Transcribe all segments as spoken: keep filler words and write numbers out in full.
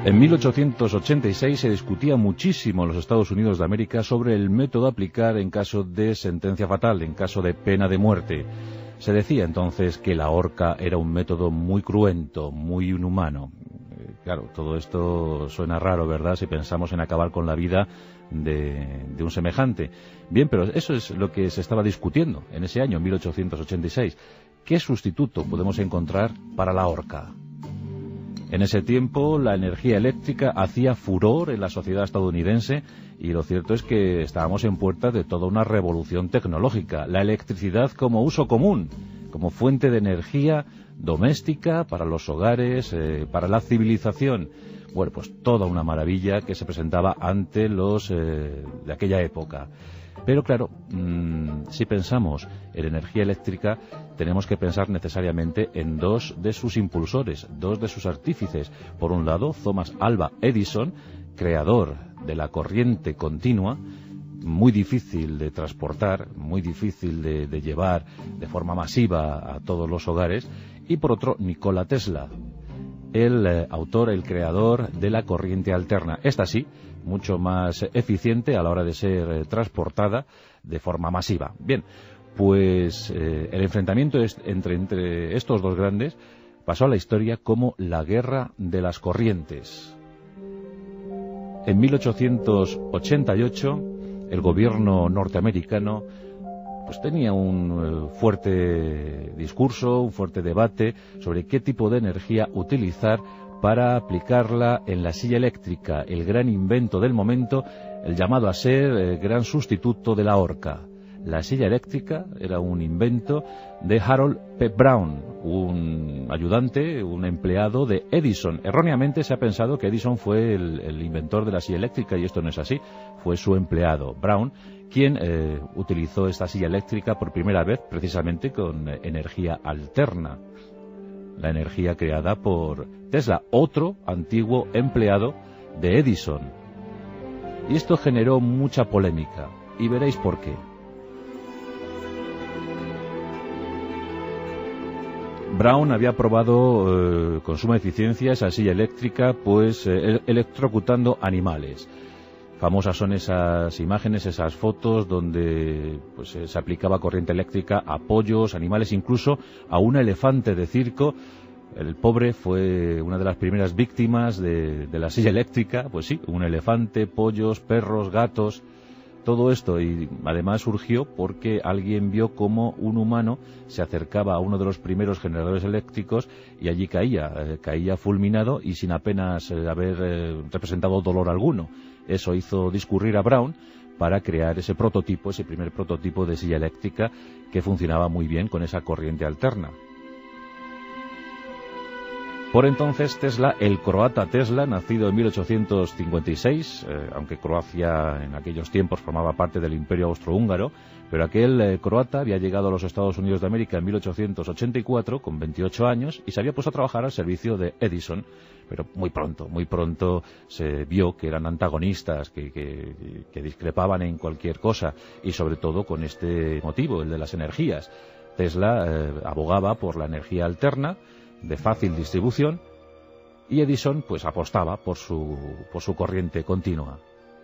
En mil ochocientos ochenta y seis se discutía muchísimo en los Estados Unidos de América sobre el método a aplicar en caso de sentencia fatal, en caso de pena de muerte. Se decía entonces que la horca era un método muy cruento, muy inhumano. Eh, claro, todo esto suena raro, ¿verdad?, si pensamos en acabar con la vida de, de un semejante. Bien, pero eso es lo que se estaba discutiendo en ese año, mil ochocientos ochenta y seis. ¿Qué sustituto podemos encontrar para la horca? En ese tiempo la energía eléctrica hacía furor en la sociedad estadounidense y lo cierto es que estábamos en puertas de toda una revolución tecnológica. La electricidad como uso común, como fuente de energía doméstica para los hogares, eh, para la civilización. Bueno, pues toda una maravilla que se presentaba ante los eh, de aquella época. Pero claro, mmm, si pensamos en energía eléctrica, tenemos que pensar necesariamente en dos de sus impulsores, dos de sus artífices. Por un lado, Thomas Alva Edison, creador de la corriente continua, muy difícil de transportar, muy difícil de, de llevar de forma masiva a todos los hogares. Y por otro, Nikola Tesla, el eh, autor, el creador de la corriente alterna. Esta sí, mucho más eficiente a la hora de ser eh, transportada de forma masiva. Bien, pues eh, el enfrentamiento es, entre, entre estos dos grandes pasó a la historia como la guerra de las corrientes. En mil ochocientos ochenta y ocho, el gobierno norteamericano pues tenía un eh, fuerte discurso, un fuerte debate sobre qué tipo de energía utilizar para aplicarla en la silla eléctrica, el gran invento del momento, el llamado a ser el gran sustituto de la horca. La silla eléctrica era un invento de Harold P. Brown, un ayudante, un empleado de Edison. Erróneamente se ha pensado que Edison fue el, el inventor de la silla eléctrica y esto no es así, fue su empleado, Brown, quien eh, utilizó esta silla eléctrica por primera vez precisamente con eh, energía alterna. La energía creada por Tesla, otro antiguo empleado de Edison. Y esto generó mucha polémica, y veréis por qué. Brown había probado eh, con suma eficiencia esa silla eléctrica, pues eh, electrocutando animales. Famosas son esas imágenes, esas fotos donde pues, se aplicaba corriente eléctrica a pollos, animales, incluso a un elefante de circo. El pobre fue una de las primeras víctimas de, de la silla eléctrica. Pues sí, un elefante, pollos, perros, gatos, todo esto. Y además surgió porque alguien vio cómo un humano se acercaba a uno de los primeros generadores eléctricos y allí caía, eh, caía fulminado y sin apenas eh, haber eh, representado dolor alguno. Eso hizo discurrir a Brown para crear ese prototipo, ese primer prototipo de silla eléctrica que funcionaba muy bien con esa corriente alterna. Por entonces Tesla, el croata Tesla, nacido en mil ochocientos cincuenta y seis, eh, aunque Croacia en aquellos tiempos formaba parte del Imperio Austrohúngaro, pero aquel eh, croata había llegado a los Estados Unidos de América en mil ochocientos ochenta y cuatro con veintiocho años y se había puesto a trabajar al servicio de Edison, pero muy pronto, muy pronto se vio que eran antagonistas, que, que, que discrepaban en cualquier cosa y sobre todo con este motivo, el de las energías. Tesla eh, abogaba por la energía alterna, de fácil distribución, y Edison pues apostaba por su, por su corriente continua.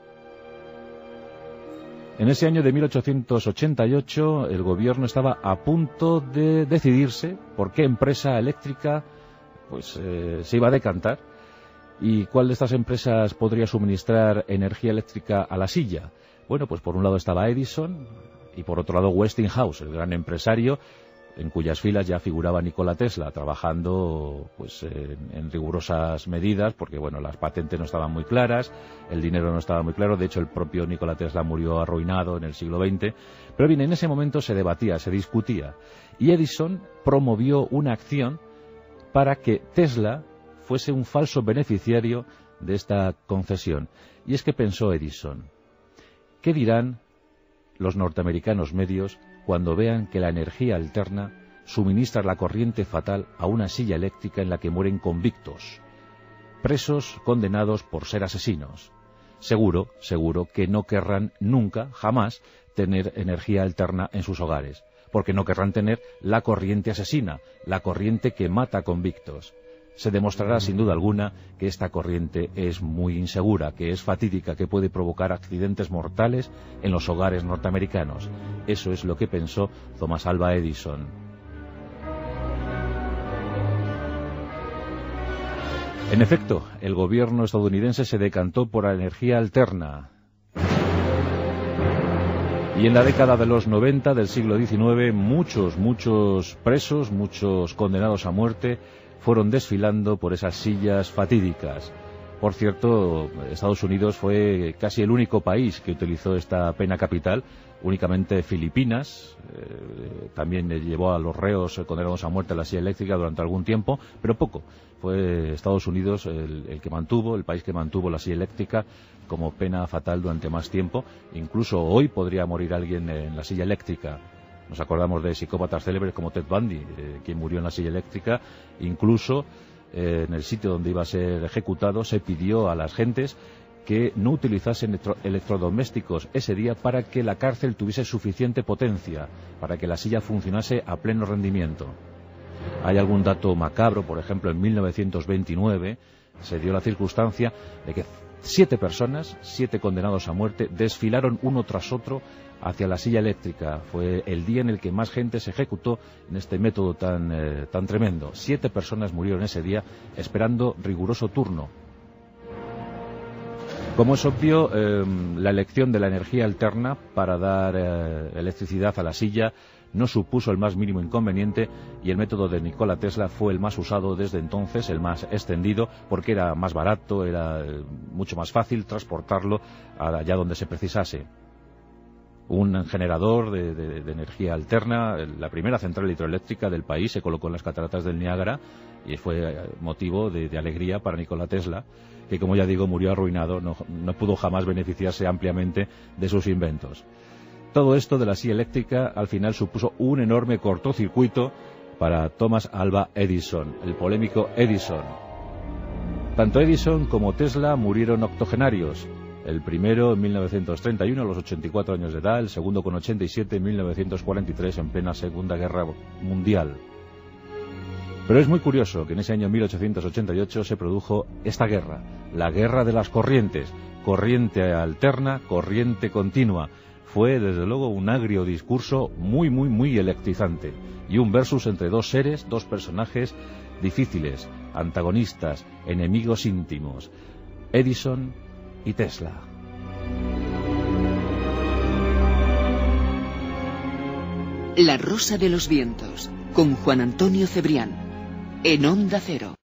En ese año de mil ochocientos ochenta y ocho el gobierno estaba a punto de decidirse por qué empresa eléctrica pues eh, se iba a decantar y cuál de estas empresas podría suministrar energía eléctrica a la silla. Bueno, pues por un lado estaba Edison y por otro lado Westinghouse, el gran empresario en cuyas filas ya figuraba Nikola Tesla, trabajando pues en, en rigurosas medidas, porque bueno, las patentes no estaban muy claras, el dinero no estaba muy claro, de hecho el propio Nikola Tesla murió arruinado en el siglo veinte, pero bien, en ese momento se debatía, se discutía, y Edison promovió una acción para que Tesla fuese un falso beneficiario de esta concesión, y es que pensó Edison, ¿qué dirán los norteamericanos medios cuando vean que la energía alterna suministra la corriente fatal a una silla eléctrica en la que mueren convictos, presos condenados por ser asesinos? Seguro, seguro que no querrán nunca, jamás, tener energía alterna en sus hogares, porque no querrán tener la corriente asesina, la corriente que mata convictos. Se demostrará sin duda alguna que esta corriente es muy insegura, que es fatídica, que puede provocar accidentes mortales en los hogares norteamericanos. Eso es lo que pensó Thomas Alva Edison. En efecto, el gobierno estadounidense se decantó por la energía alterna. Y en la década de los noventa del siglo diecinueve, muchos, muchos presos, muchos condenados a muerte, fueron desfilando por esas sillas fatídicas. Por cierto, Estados Unidos fue casi el único país que utilizó esta pena capital. Únicamente Filipinas eh, también llevó a los reos condenados a muerte a la silla eléctrica durante algún tiempo, pero poco. Fue Estados Unidos el, el que mantuvo, el país que mantuvo la silla eléctrica como pena fatal durante más tiempo. Incluso hoy podría morir alguien en la silla eléctrica. Nos acordamos de psicópatas célebres como Ted Bundy, eh, quien murió en la silla eléctrica. Incluso eh, en el sitio donde iba a ser ejecutado se pidió a las gentes que no utilizasen electro electrodomésticos ese día para que la cárcel tuviese suficiente potencia, para que la silla funcionase a pleno rendimiento. Hay algún dato macabro, por ejemplo, en mil novecientos veintinueve se dio la circunstancia de que siete personas, siete condenados a muerte, desfilaron uno tras otro hacia la silla eléctrica. Fue el día en el que más gente se ejecutó en este método tan, eh, tan tremendo. Siete personas murieron ese día esperando riguroso turno. Como es obvio, eh, la elección de la energía alterna para dar eh, electricidad a la silla no supuso el más mínimo inconveniente, y el método de Nikola Tesla fue el más usado desde entonces, el más extendido, porque era más barato, era eh, mucho más fácil transportarlo allá donde se precisase. Un generador de, de, de energía alterna, la primera central hidroeléctrica del país, se colocó en las cataratas del Niágara y fue motivo de, de alegría para Nikola Tesla, que, como ya digo, murió arruinado, no, no pudo jamás beneficiarse ampliamente de sus inventos. Todo esto de la silla eléctrica al final supuso un enorme cortocircuito para Thomas Alva Edison, el polémico Edison. Tanto Edison como Tesla murieron octogenarios. El primero en mil novecientos treinta y uno, a los ochenta y cuatro años de edad, el segundo con ochenta y siete en mil novecientos cuarenta y tres, en plena Segunda Guerra Mundial. Pero es muy curioso que en ese año mil ochocientos ochenta y ocho se produjo esta guerra, la guerra de las corrientes, corriente alterna, corriente continua. Fue, desde luego, un agrio discurso muy, muy, muy electrizante, y un versus entre dos seres, dos personajes difíciles, antagonistas, enemigos íntimos, Edison y Tesla. La Rosa de los Vientos, con Juan Antonio Cebrián, en Onda Cero.